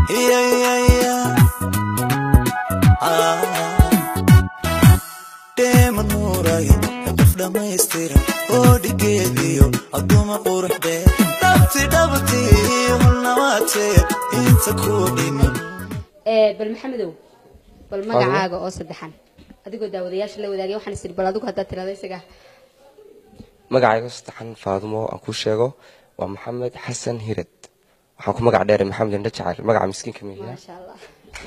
يا يا يا دايما نوراي قفله ما يستير ودي جيديو أدوما قروح ده دبتي والنواتي انت كودي من بل محمدو بل مقعاقه oo saddexan adigoo daawadayaasha la wadaagay waxaan isir bal adigu hadda tiraday isaga magacayga saddexan Faadumo aan ku sheego waa Maxamed Xasan Hired waxaan ku magac dheeray Maxamed Indha Jacayl magaca miskiinka miyaa ma sha Allah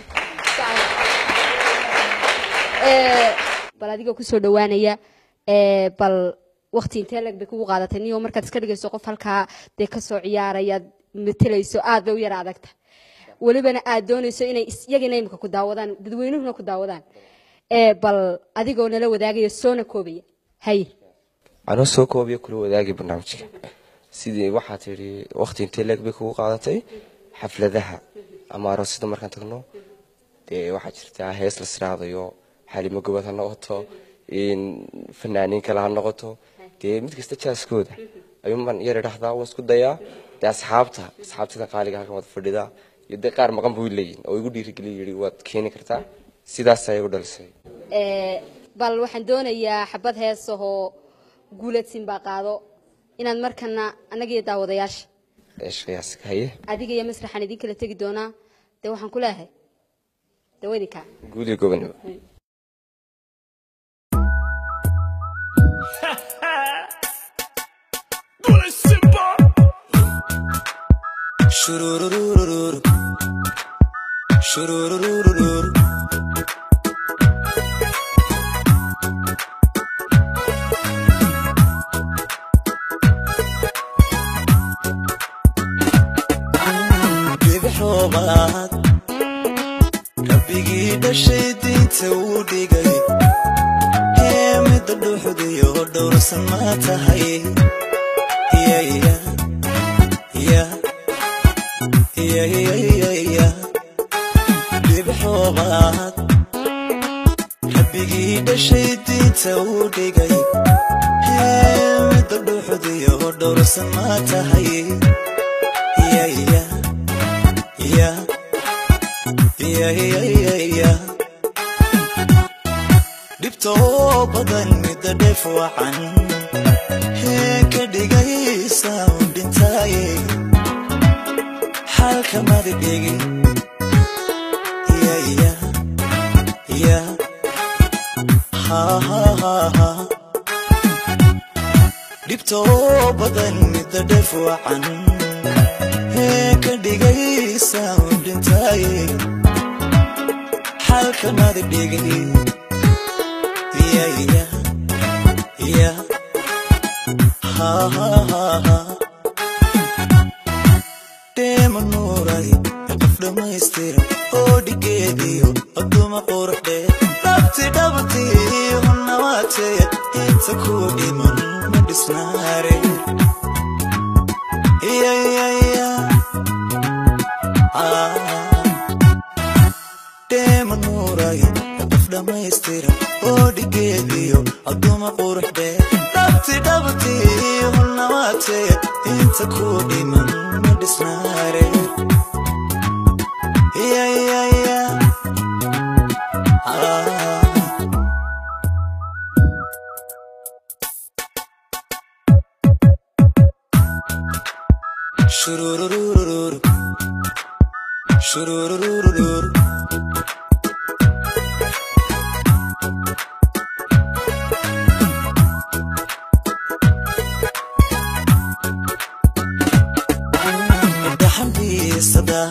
bal adiga ku soo dhawaanaya bal waqti intee lag bay kugu qaadatay niyo markaad iska dhigayso qof halka de ka soo ciyaaraya metelayso aad bay u yar adagta walibana aad doonayso inay iyagana imka ku daawadaan dadweynuhuna ku daawadaan bal adigoo nala wadaagayo soona koobaya hay anoo soo koobiyo kula wadaagay barnaamijka sidii waxa tiri waqti intee lag bay kugu qaadatay xafladaha ama aroosada markaan tagno waxa jirta hees la siraadayo xalimo gobad ha noqoto in fanaaniin kala ha noqoto mid kasta jaaskooda ayuun yar dhaxdaa oo isku daya asxaabtada qaaliga halkan wada fadhida iyo qaar maqan buu leeyahay oo igu dhiirigeliyay waad keeni kartaa sidaas ay ugu dhalisay bal waxaan doonayaa xabad heesaho guuladsin baa qaado inaad markana anaga daawadayaasha eeshayaas haye adiga iyo masraxan idin kala tagi doona waxaan ku leeyahay dawadika guuliga gobonimo شرورورورور شرورورورور بحوبات ربي قيد الشيدين تودي قلي هي مدلو حديو دور سماتها يا يا يا يا يا يا يا بحوبات ربي قيد الشيدين تودي قلي هي مدلو حديو دور سماتها يا يا يا يا يا يا يا دبتو بدن مددف وعن هيك دقيسة ودنتاي حالك ما دقيقي يا يا يا ها ها ها ها دبتو بدن مددف وعن هيك دقيسة ودنتاي حالك ما دقيقي يا يا يا ها ها ها ها ديما نوراي قفل ما يستير ودي جيديو أدوما قروح ده دبتي والنواتي انت كودي من مدسناري يا يا يا ديما نوراي قفل ما يستير ودي جيديو أدوما قروح ده دبتي والنواتي انت كودي من مدسناري يا يا يا شرورورورور شرورورورور دحمدي صدا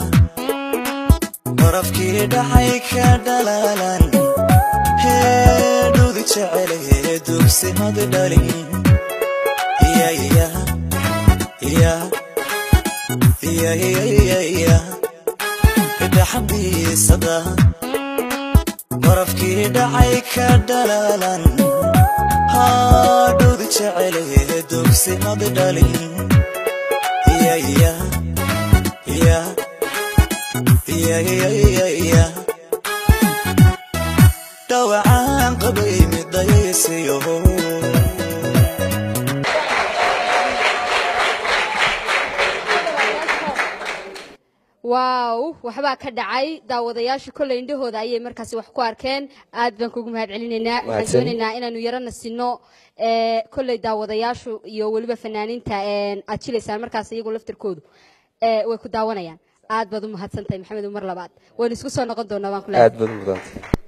برفكي دحيك دلالان هيدو ذي تشعلي دوكسي مدلالين يا يا يا يا يا يا يا دحمدي صدا برفكي دحيك دلالان هادو ذي تشعلي دوكسي مدلالين يا يا يا يا يا يا يا دوعان قبي مدايسيو واو waxba ka dhacay daawadayaasha kale indhahooda ayay markaas wax ku arkeen aad baan kugu mahad celinayna waxaan doonaynaa inaanu yarana sino kale daawadayaashu iyo waliba fanaaniinta aad jilaysaan markaas iyagu laftirkoodu way ku daawanayaan aad baad u mahadsantahay maxamed mar labaad waan isku soo noqon doonaa waan ku leeyahay aad baad u mudan